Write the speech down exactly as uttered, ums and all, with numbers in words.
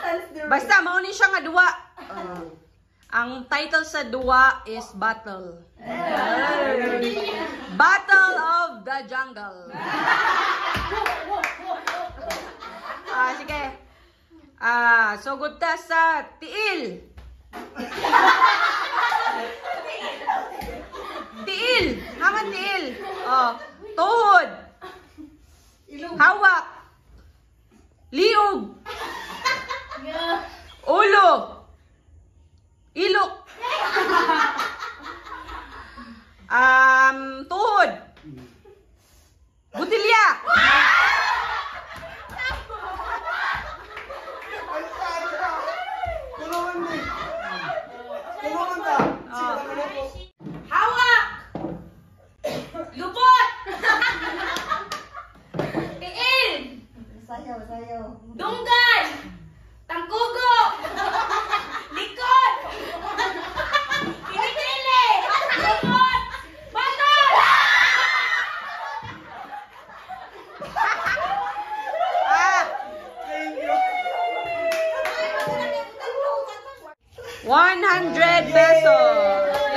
Basta, maunin siya nga duwa. Uh, ang title sa duwa is Battle. Battle of the Jungle. Ah, sige. Ah, sugod ta sa tiil. Tiil. Haman tiil. Oh, tuhod. Hawak. Liog. Ulo. Ilok. Um, tuhod. Botelya. Hawak. Lupot. Tiil. Sayaw, sayaw. Dunggan. Tangkugo. Likod. Kinikili. Likod. Batol. Ah. one hundred pesos.